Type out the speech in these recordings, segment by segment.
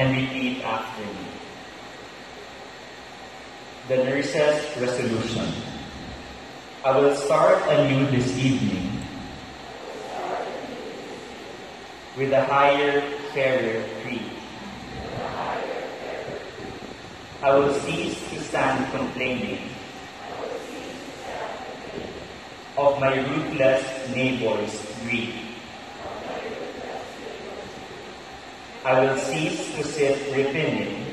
and repeat after me. The nurse's resolution. I will start anew this evening with a higher, fairer creed. I will cease to stand complaining of my ruthless neighbor's greed. I will cease to sit repining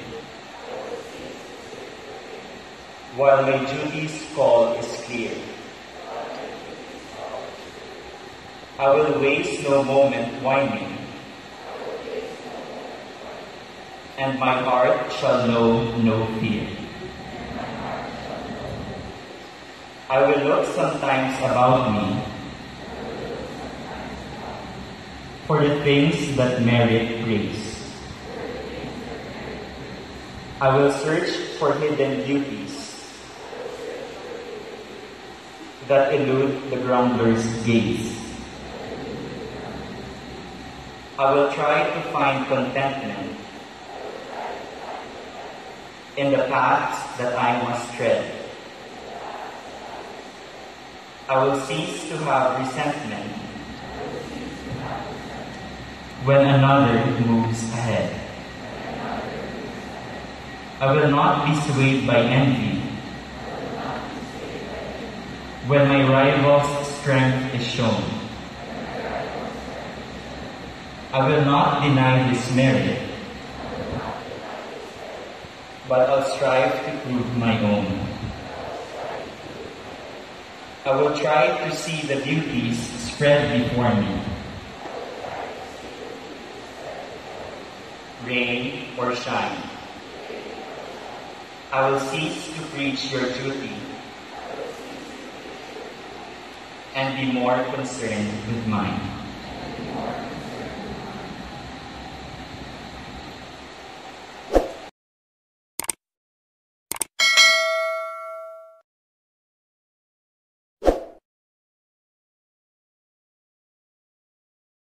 while my duty's call is clear. I will waste no moment whining, and my heart shall know no fear. I will look sometimes about me for the things that merit praise. I will search for hidden beauties that elude the grumbler's gaze. I will try to find contentment in the paths that I must tread. I will cease to have resentment when another moves ahead. I will not be swayed by envy when my rival's strength is shown. I will not deny his merit, but I'll strive to prove my own. I will try to see the beauties spread before me. Rain or shine, I will cease to preach your duty and be more concerned with mine.